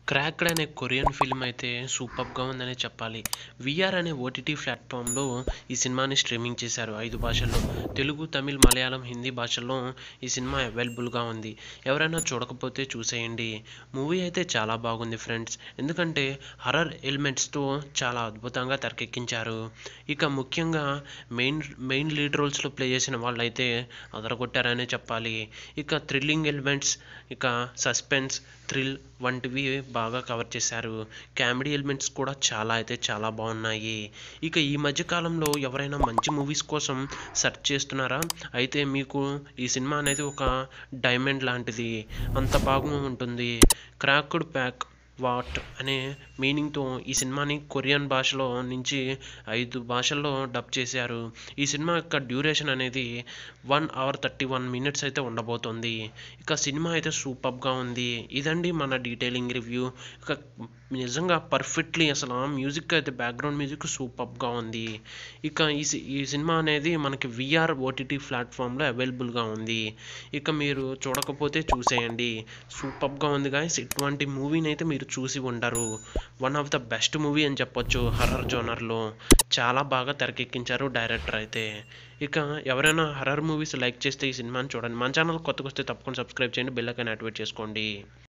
Cracked అనే Korean film అయితే సూపర్‌గా ఉందనే చెప్పాలి. వీఆర్ అనే ఓటీటీ ప్లాట్‌ఫామ్‌లో ఈ సినిమాని స్ట్రీమింగ్ చేశారు 5 భాషల్లో. తెలుగు, తమిళ్, మలయాళం, హిందీ భాషల్లో ఈ సినిమా అవైలబుల్‌గా ఉంది. ఎవరైనా చూడకపోతే చూసేయండి. మూవీ అయితే చాలా బాగుంది ఫ్రెండ్స్. ఎందుకంటే హర్రర్ ఎలిమెంట్స్‌తో చాలా అద్భుతంగా తెరకెక్కించారు. ఇక ముఖ్యంగా మెయిన్ మెయిన్ లీడ్ రోల్స్‌లో ప్లే చేసిన వాళ్ళైతే అదరగొట్టారనే చెప్పాలి. ఇక థ్రిల్లింగ్ ఎలిమెంట్స్, ఇక సస్పెన్స్, థ్రిల్ వంటివి బాగా కవర్ చేశారు. కామెడీ ఎలిమెంట్స్ కూడా చాలా బాగున్నాయి. ఇక ఈ మధ్య కాలంలో ఎవరైనా మంచి మూవీస్ కోసం సెర్చ్ చేస్తున్నారా? అయితే మీకు ఈ సినిమా అనేది ఒక డైమండ్ లాంటిది. అంత బాగా ఉంటుంది. క్రాక్డ్ ప్యాక్ వాట్ అనే మీనింగ్తో ఈ సినిమాని కొరియన్ భాషలో నుంచి 5 భాషల్లో డబ్ చేశారు. ఈ సినిమా యొక్క డ్యూరేషన్ అనేది 1 అవర్ 31 మినిట్స్ అయితే ఉండబోతోంది. ఇక సినిమా అయితే సూపర్గా ఉంది. ఇదండి మన డీటెయిలింగ్ రివ్యూ. ఇక నిజంగా పర్ఫెక్ట్లీ అసలు మ్యూజిక్ అయితే బ్యాక్గ్రౌండ్ మ్యూజిక్ సూపర్గా ఉంది. ఇక ఈ సినిమా అనేది మనకి విఆర్ ఓటీటీ ప్లాట్ఫామ్లో అవైలబుల్గా ఉంది. ఇక మీరు చూడకపోతే చూసేయండి. సూపర్గా ఉంది గాయ్స్. ఇటువంటి మూవీని అయితే మీరు చూసి ఉండరు. One of the best movie అని చెప్పొచ్చు హర్రర్ జోనర్లో. చాలా బాగా తెరకెక్కించారు డైరెక్టర్ అయితే. ఇక ఎవరైనా హర్రర్ మూవీస్ లైక్ చేస్తే ఈ సినిమాని చూడండి. మన ఛానల్ కొత్తగా వస్తే తప్పకుండా సబ్స్క్రైబ్ చేయండి, బెల్ ఐకాన్ యాక్టివేట్ చేసుకోండి.